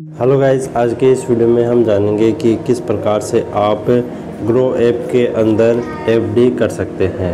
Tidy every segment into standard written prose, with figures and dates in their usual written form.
Hello guys, आज के इस वीडियो में हम जानेंगे कि किस प्रकार से आप ग्रो ऐप के अंदर एफडी कर सकते हैं।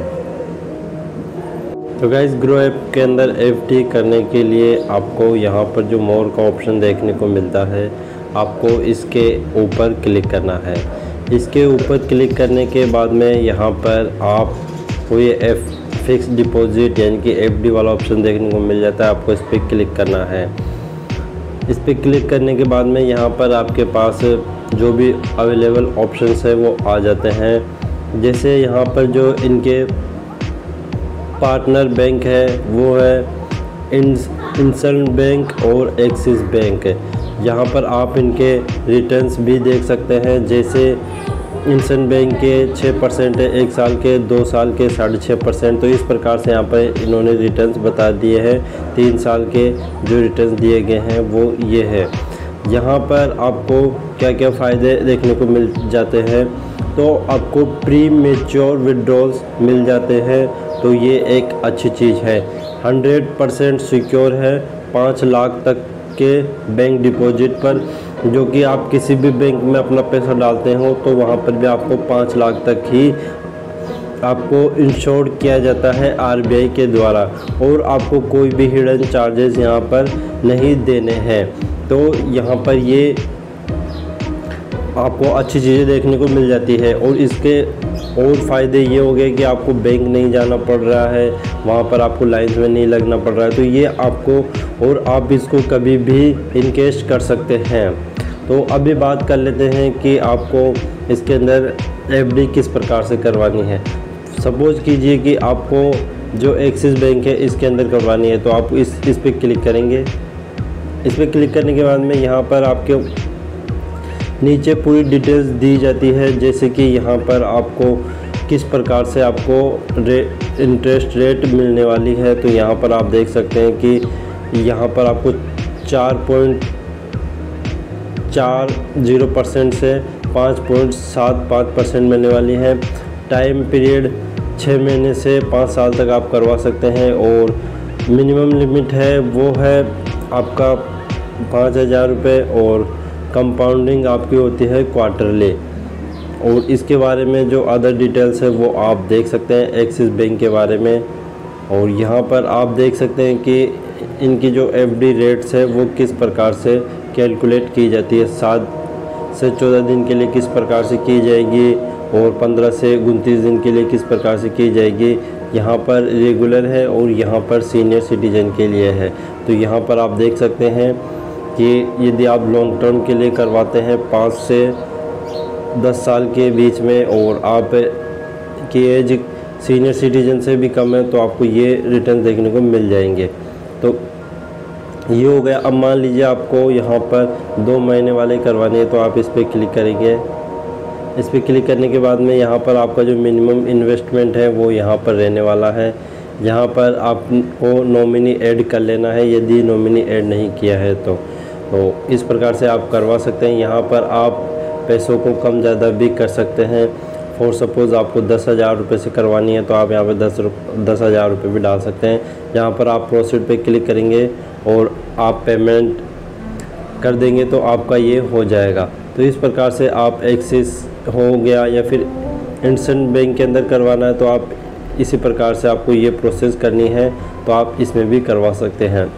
तो गाइस, ग्रो ऐप के अंदर एफडी करने के लिए आपको यहाँ पर जो मोर का ऑप्शन देखने को मिलता है, आपको इसके ऊपर क्लिक करना है। इसके ऊपर क्लिक करने के बाद में यहाँ पर आपको ये फिक्स डिपॉजिट यानी कि एफडी वाला ऑप्शन देखने को मिल जाता है। आपको इस पर क्लिक करना है। इस पर क्लिक करने के बाद में यहाँ पर आपके पास जो भी अवेलेबल ऑप्शंस है वो आ जाते हैं। जैसे यहाँ पर जो इनके पार्टनर बैंक है वो है इंडसइंड बैंक और एक्सिस बैंक। यहाँ पर आप इनके रिटर्न्स भी देख सकते हैं। जैसे इंडसइंड बैंक के 6% है, 1 साल के, 2 साल के 6.5%। तो इस प्रकार से यहाँ पर इन्होंने रिटर्न्स बता दिए हैं। 3 साल के जो रिटर्न्स दिए गए हैं वो ये है। यहाँ पर आपको क्या क्या फ़ायदे देखने को मिल जाते हैं, तो आपको प्री मैच्योर विड्रॉल्स मिल जाते हैं। तो ये एक अच्छी चीज़ है। 100% सिक्योर है 5 लाख तक के बैंक डिपॉजिट पर, जो कि आप किसी भी बैंक में अपना पैसा डालते हो तो वहाँ पर भी आपको 5 लाख तक ही आपको इंश्योर किया जाता है आरबीआई के द्वारा, और आपको कोई भी हिडन चार्जेस यहाँ पर नहीं देने हैं। तो यहाँ पर ये आपको अच्छी चीज़ें देखने को मिल जाती है। और इसके और फ़ायदे ये हो गए कि आपको बैंक नहीं जाना पड़ रहा है, वहाँ पर आपको लाइन में नहीं लगना पड़ रहा है। तो ये आपको, और आप इसको कभी भी इनकेश कर सकते हैं। तो अभी बात कर लेते हैं कि आपको इसके अंदर एफडी किस प्रकार से करवानी है। सपोज़ कीजिए कि आपको जो एक्सिस बैंक है इसके अंदर करवानी है, तो आप इस पर क्लिक करेंगे। इस पर क्लिक करने के बाद में यहाँ पर आपके नीचे पूरी डिटेल्स दी जाती है। जैसे कि यहाँ पर आपको किस प्रकार से आपको इंटरेस्ट रेट मिलने वाली है। तो यहाँ पर आप देख सकते हैं कि यहाँ पर आपको 4.40% से 5.75% मिलने वाली है। टाइम पीरियड 6 महीने से 5 साल तक आप करवा सकते हैं। और मिनिमम लिमिट है वो है आपका 5,000 रुपये, और कंपाउंडिंग आपकी होती है क्वार्टरली। और इसके बारे में जो अदर डिटेल्स है वो आप देख सकते हैं एक्सिस बैंक के बारे में। और यहाँ पर आप देख सकते हैं कि इनकी जो एफडी रेट्स है वो किस प्रकार से कैलकुलेट की जाती है। 7 से 14 दिन के लिए किस प्रकार से की जाएगी, और 15 से 29 दिन के लिए किस प्रकार से की जाएगी। यहाँ पर रेगुलर है और यहाँ पर सीनियर सिटीजन के लिए है। तो यहाँ पर आप देख सकते हैं कि यदि आप लॉन्ग टर्म के लिए करवाते हैं 5 से 10 साल के बीच में, और आप की एज सीनियर सिटीजन से भी कम है, तो आपको ये रिटर्न देखने को मिल जाएंगे। तो ये हो गया। अब मान लीजिए आपको यहाँ पर 2 महीने वाले करवाने हैं, तो आप इस पर क्लिक करेंगे। इस पर क्लिक करने के बाद में यहाँ पर आपका जो मिनिमम इन्वेस्टमेंट है वो यहाँ पर रहने वाला है। यहाँ पर आपको नॉमिनी ऐड कर लेना है, यदि नॉमिनी ऐड नहीं किया है तो इस प्रकार से आप करवा सकते हैं। यहाँ पर आप पैसों को कम ज़्यादा भी कर सकते हैं। फॉर सपोज़ आपको 10,000 रुपये से करवानी है, तो आप यहाँ पे 10,000 रुपये भी डाल सकते हैं। यहाँ पर आप प्रोसीड पे क्लिक करेंगे और आप पेमेंट कर देंगे तो आपका ये हो जाएगा। तो इस प्रकार से आप एक्सिस हो गया या फिर इंडसइंड बैंक के अंदर करवाना है, तो आप इसी प्रकार से आपको ये प्रोसेस करनी है, तो आप इसमें भी करवा सकते हैं।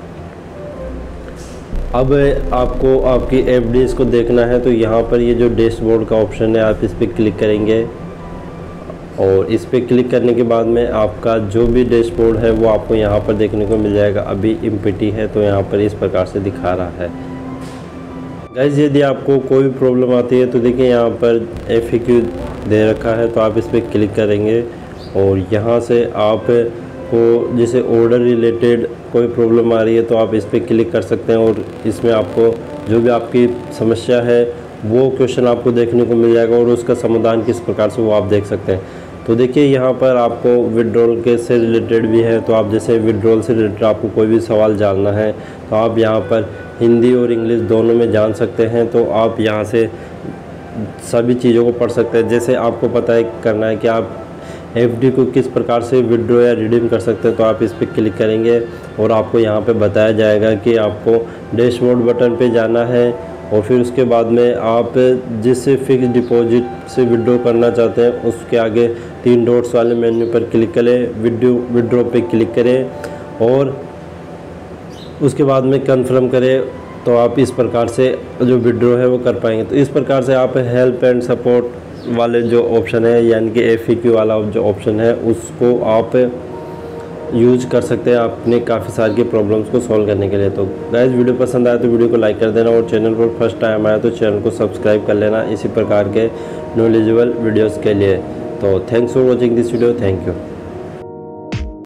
अब आपको आपकी एफडीज़ को देखना है, तो यहाँ पर ये जो डैशबोर्ड का ऑप्शन है आप इस पर क्लिक करेंगे। और इस पर क्लिक करने के बाद में आपका जो भी डैशबोर्ड है वो आपको यहाँ पर देखने को मिल जाएगा। अभी एम्प्टी है तो यहाँ पर इस प्रकार से दिखा रहा है। गाइस, यदि आपको कोई भी प्रॉब्लम आती है तो देखिए यहाँ पर FAQ दे रखा है, तो आप इस पर क्लिक करेंगे। और यहाँ से आप को जैसे ऑर्डर रिलेटेड कोई प्रॉब्लम आ रही है तो आप इस पर क्लिक कर सकते हैं, और इसमें आपको जो भी आपकी समस्या है वो क्वेश्चन आपको देखने को मिल जाएगा, और उसका समाधान किस प्रकार से वो आप देख सकते हैं। तो देखिए यहाँ पर आपको विड्रॉल के से रिलेटेड भी है, तो आप जैसे विड्रॉल से रिलेटेड आपको कोई भी सवाल जानना है तो आप यहाँ पर हिंदी और इंग्लिश दोनों में जान सकते हैं। तो आप यहाँ से सभी चीज़ों को पढ़ सकते हैं। जैसे आपको पता है करना है कि आप एफडी को किस प्रकार से विड्रॉ या रिडीम कर सकते हैं। तो आप इस पर क्लिक करेंगे और आपको यहाँ पे बताया जाएगा कि आपको डैशबोर्ड बटन पे जाना है और फिर उसके बाद में आप जिस फिक्स डिपॉजिट से विड्रॉ करना चाहते हैं उसके आगे 3 डॉट्स वाले मेन्यू पर क्लिक करें, विड्रॉ पे क्लिक करें और उसके बाद में कन्फर्म करें। तो आप इस प्रकार से जो विड्रॉ है वो कर पाएंगे। तो इस प्रकार से आप हेल्प एंड सपोर्ट वाले जो ऑप्शन है यानी कि FAQ वाला जो ऑप्शन है उसको आप यूज कर सकते हैं अपने काफ़ी सारी की प्रॉब्लम्स को सॉल्व करने के लिए। तो गाइस वीडियो पसंद आया तो वीडियो को लाइक कर देना और चैनल पर फर्स्ट टाइम आया तो चैनल को सब्सक्राइब कर लेना इसी प्रकार के नॉलेजेबल वीडियोस के लिए। तो thanks for watching this video, thank you.